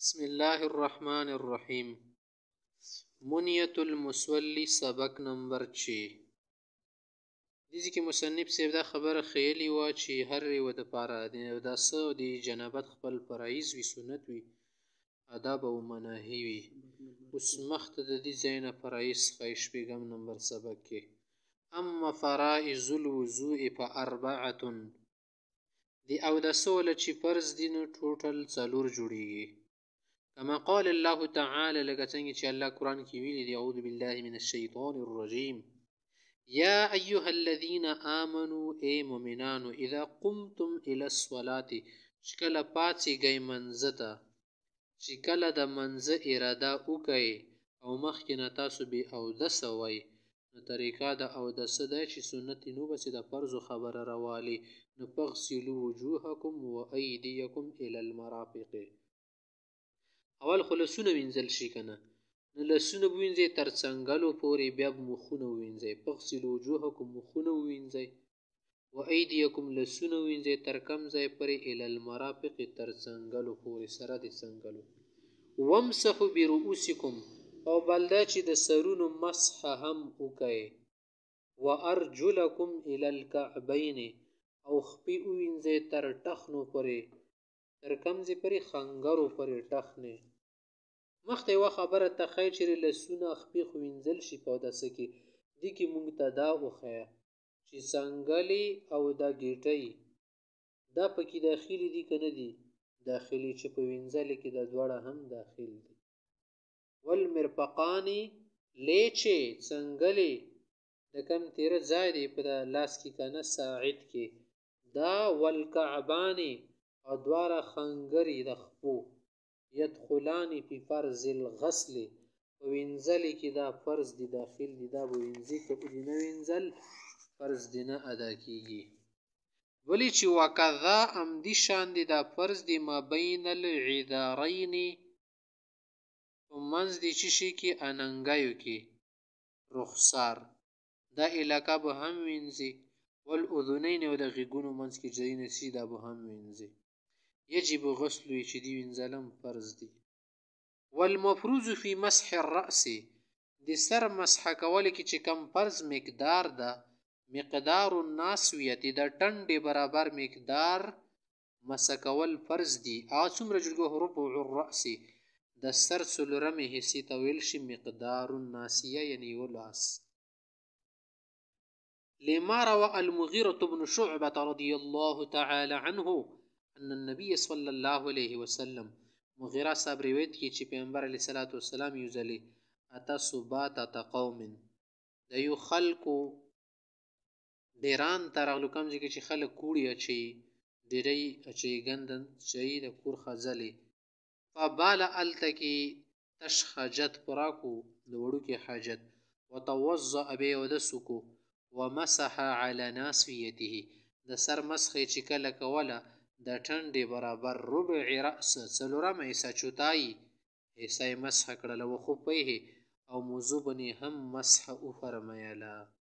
بسم الله الرحمن الرحیم. منیت المسولی سبق نمبر 6. دې کې مصنف صاحب دا خبره خیلی و چې هر یو د پاره د څه د جنابت خپل فرایض وي، سنت وي، آداب او مناهی وي. اوس مخته د دې ځای نه فرایض څخه شپږم نمبر سبق کې اما فرائض الوضوء فاربعه. دی او د سوله چې فرض دي نو ټوټل 4 جوړیږي. كما قال الله تعالى لك څنګه الله قرآن کې ویلي دی اعوذ بالله من الشیطان الرجیم یا ایها الذين آمنوا اے مؤمنانو اذا قمتم الى الصلاة چې کله پاڅېږئ منځه ته، چې کله د منځه اراده وکئ او مخکې نه تاسو بې اودسه وئ، نو طریقه د اودسه ده چې سنت نو بس د فرض خبره راوالي، نو فاغسلوا وجوهکم وایدیکم الى المرافق. اول خو لسونه وینځل شي که نه، نو لسونه به وینځئ تر څنګلو پورې، بیا به مخونه ووینځئ. فاغسلوا وجوهکم مخونه ووینځئ، وایدیکم لسونه ووینځئ تر کم ځای پورې الی المرافق تر څنګلو پورې، سره د څنګلو. وامسحوا برؤوسکم او بل دا چې د سرونو مسح هم وکئ. وارجلکم الی الکعبین او خپې ووینځئ تر ټخنو پورې، تر کم ځای پورې خنګرو پورې ټخنې. مخته یوه خبره ته ښایي چې لسونه خپې خو وینځل شي په اودسه کې، دې کې موږ ته دا وښیه چې څنګلې او دا ګیټۍ دا پکې داخلي دي که نه دي داخلي، چې په وینځلې کې دا دواړه هم داخل دي. والمرفقان لیچې څنګلې د کم تیره ځای دی په لاس کې که نه ساعد کې دا، والکعبانې او دواړه خنګرې د خپو، یدخلان فی فرض الغسل په وینځلې کې دا فرض دی داخل دی، دا به وینځي که دې نه وینځل فرض دې نه ادا کیږي. ولی چې وکذا همدې شان دی دا فرض دی ما بین العذارین په منځ د چې شي کې اننګیو کې رخسار، دا علاقه به هم وینځي. والاذنین او د غېږونو منځ کې ځای نسی دا به هم وینځي. یجب غسل چې دی وینځلم فرض دی. والمفروض فی مسح الرأس د سر مسح کول کې چې کم فرض مقدار ده، مقدار الناسویت د ټنډې برابر مقدار مسح کول فرض دی. هغه څومره جوړ ربع الرأس د سر څلورمې حصې ته ویل شي مقدار الناسیه یعنی یو لاس. لما روى المغيرة بن شعبة رضي الله تعالى عنه ان النبي صلی الله علیه وسلم مغیره صاحب روایت کی چې پیغمبر علیه الصلاۃ والسلام یو ځلې اتا صبات قوم د یو خلکو ډیران ته راغلو، کوم ځای کې چې خلک کوړي اچوي، ډیرۍ اچوي، ګندن اچوي د کور خځلې. فبال هلته کې تش حاجت پوره کو د وړوکي حاجت، وتوضأ بیا اودس وکړو، ومسح علی ناصیته د سر مسح چې کله کوله د ټنډې برابر ربع رأس څلورم حصه چوتای حصه مسح کړله، وخفیه او موضوع بنې هم مسح وفرمایله.